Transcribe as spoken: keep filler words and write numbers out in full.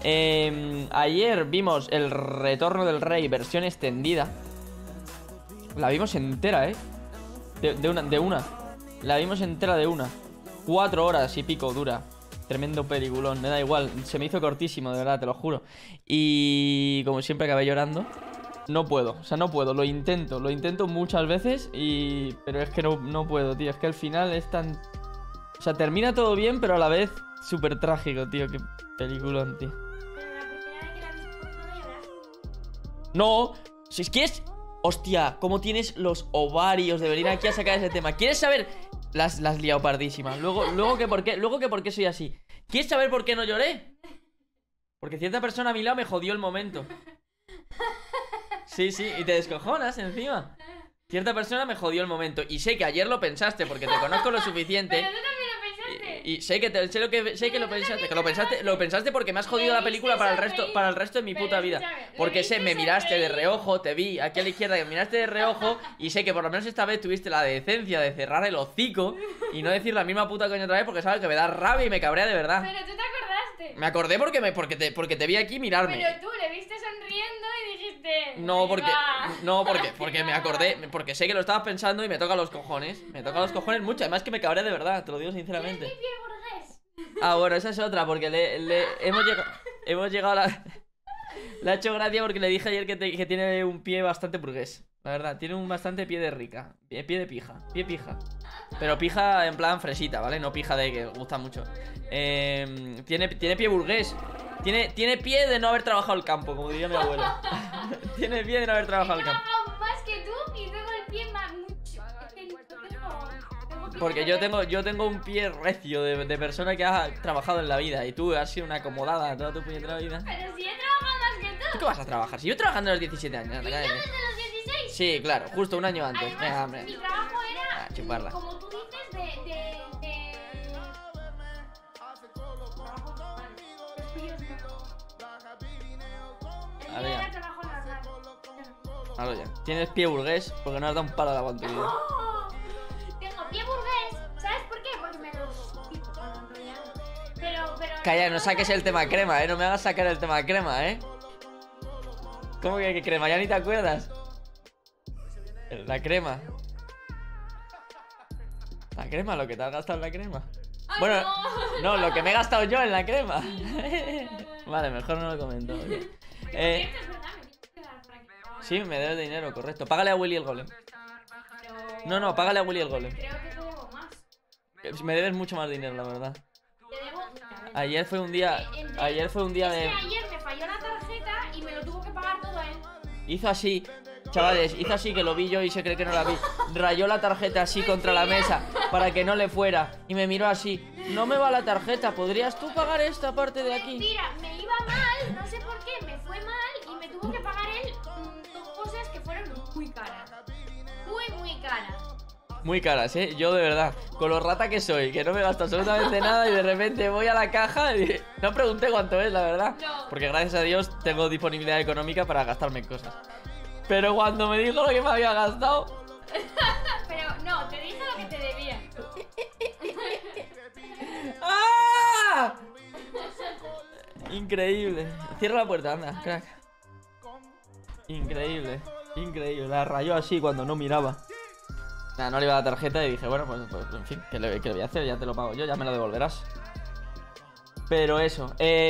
eh, Ayer vimos El Retorno del Rey, versión extendida. La vimos entera, eh de, de una, de una La vimos entera de una. Cuatro horas y pico dura. Tremendo peliculón, me da igual. Se me hizo cortísimo, de verdad, te lo juro. Y como siempre acabé llorando. No puedo, o sea, no puedo, lo intento. Lo intento muchas veces y... Pero es que no, no puedo, tío. Es que al final es tan... O sea, termina todo bien, pero a la vez súper trágico, tío. Qué peliculón, tío. Pero la primera vez que la viste, ¿por qué no lloraste? No, si es que es... Hostia, ¿cómo tienes los ovarios de venir aquí a sacar ese tema? ¿Quieres saber...? Las, las liado pardísimas. Luego, luego que por qué, luego que por qué soy así. ¿Quieres saber por qué no lloré? Porque cierta persona a mi lado me jodió el momento. Sí, sí, y te descojonas encima. Cierta persona me jodió el momento. Y sé que ayer lo pensaste porque te conozco lo suficiente. Pero tú también lo pensaste. Y, y sé que te, sé lo que sé que lo pensaste, que lo pensaste, lo pensaste porque me has jodido la película para el resto, para el resto de mi puta vida. Porque sé, me miraste de reojo, te vi aquí a la izquierda que me miraste de reojo y sé que por lo menos esta vez tuviste la decencia de cerrar el hocico y no decir la misma puta coña otra vez porque sabes que me da rabia y me cabrea de verdad. Pero tú te acordaste. Me acordé porque me porque te porque te vi aquí mirarme. Pero tú le viste sonriendo y dijiste. No, porque "Venga". no, porque porque me acordé, porque sé que lo estabas pensando y me toca los cojones. Me toca los cojones mucho, además que me cabrea de verdad, te lo digo sinceramente. ¿Tienes mi pie burgués? Ah, bueno, esa es otra, porque le, le hemos llegado hemos llegado a la... Le ha hecho gracia porque le dije ayer que, te, que tiene un pie bastante burgués. La verdad, tiene un bastante pie de rica. Pie, pie de pija, pie pija. Pero pija en plan fresita, ¿vale? No pija de que gusta mucho. eh, tiene, tiene pie burgués. Tiene, tiene pie de no haber trabajado el campo, como diría mi abuelo. Tiene pie de no haber trabajado el He campo. trabajado más que tú y tengo el pie más mucho. Es que no tengo- tengo pie Porque de yo bebé. tengo, yo tengo un pie recio de, de persona que ha trabajado en la vida. Y tú has sido una acomodada toda tu puñetera vida. Pero si he trabajado más que ¿Tú tú. qué vas a trabajar? Si yo trabajando a los diecisiete años. Y anda, yo cállate. desde los dieciséis. Sí, claro, justo un año antes. Venga, Además, hombre. mi trabajo era, Ah, chuparla. como tú dices, de... de, de... El A mío ver, era ya. trabajo normal. Ahora ya. Tienes pie burgués porque no has dado un palo de agua en tu vida. ¡Oh! Tengo pie burgués. ¿Sabes por qué? Porque me los tipo cuando en realidad. Pero, pero. Calla, no saques el tema crema, eh. No me hagas sacar el tema crema, eh. ¿Cómo que, que crema? ¿Ya ni te acuerdas? La crema. La crema, lo que te has gastado en la crema. Ay, Bueno, no. no, lo que me he gastado yo en la crema. Vale, mejor no lo comento. ok. Eh, Cierto, es verdad, me tienes que dar por aquí. sí, me debes dinero, correcto. Págale a Willy el golem. Pero- No, no, págale a Willy el golem. Creo que te debo más. Eh, Me debes mucho más dinero, la verdad. Te debo. A ver. Ayer fue un día. Eh, en- Ayer fue un día Es de. que ayer me falló la tarjeta y me lo tuvo que pagar todo él. Hizo así, chavales, hizo así que lo vi yo y se cree que no la vi. Rayó la tarjeta así contra la mesa para que no le fuera. Y me miró así. No me va la tarjeta, ¿podrías tú pagar esta parte de aquí? Mentira, me iba mal, no sé por qué, me fue mal y me tuvo que pagar él mm, dos cosas que fueron muy caras. Muy, muy caras. Muy caras, ¿eh? Yo de verdad, con lo rata que soy, que no me gasto absolutamente nada y de repente voy a la caja y no pregunté cuánto es, la verdad. No. Porque gracias a Dios tengo disponibilidad económica para gastarme en cosas. Pero cuando me dijo lo que me había gastado... Pero no, te dije lo que te debía. ¡Ah! Increíble. Cierra la puerta, anda, crack. Increíble, increíble. La rayó así cuando no miraba. Nada, no le iba la tarjeta y dije, bueno, pues, pues en fin, ¿qué le, qué le voy a hacer? Ya te lo pago yo, ya me lo devolverás. Pero eso, eh...